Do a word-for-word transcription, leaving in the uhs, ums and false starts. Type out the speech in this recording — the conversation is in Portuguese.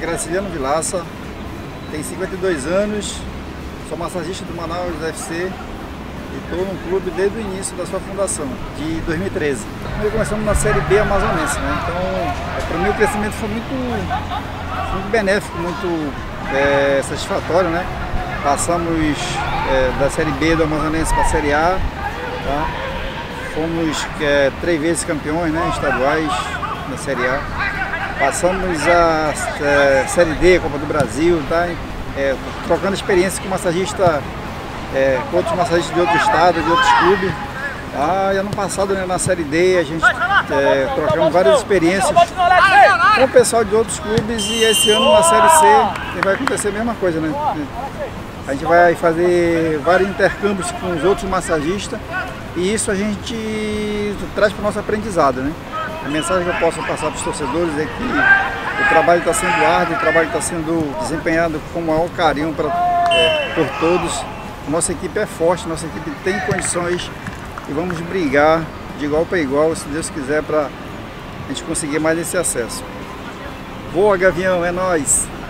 Graciliano Vilaça, tenho cinquenta e dois anos, sou massagista do Manaus U F C e estou no clube desde o início da sua fundação, de dois mil e treze. Nós começamos na Série B amazonense, né? Então, para mim o crescimento foi muito, muito benéfico, muito é, satisfatório, né? Passamos é, da Série B do amazonense para a Série A, tá? Fomos é, três vezes campeões, né, estaduais na Série A. Passamos a é, Série D, Copa do Brasil, tá? É, trocando experiência com massagista, é, com outros massagistas de outro estado, de outros clubes. Ah, e ano passado, né, na Série D a gente é, trocamos várias experiências com o pessoal de outros clubes e esse ano na Série C vai acontecer a mesma coisa, né? A gente vai fazer vários intercâmbios com os outros massagistas e isso a gente traz para o nosso aprendizado, né? A mensagem que eu posso passar para os torcedores é que o trabalho está sendo árduo, o trabalho está sendo desempenhado com o maior carinho pra, é, por todos. Nossa equipe é forte, nossa equipe tem condições e vamos brigar de igual para igual, se Deus quiser, para a gente conseguir mais esse acesso. Voa, Gavião, é nóis!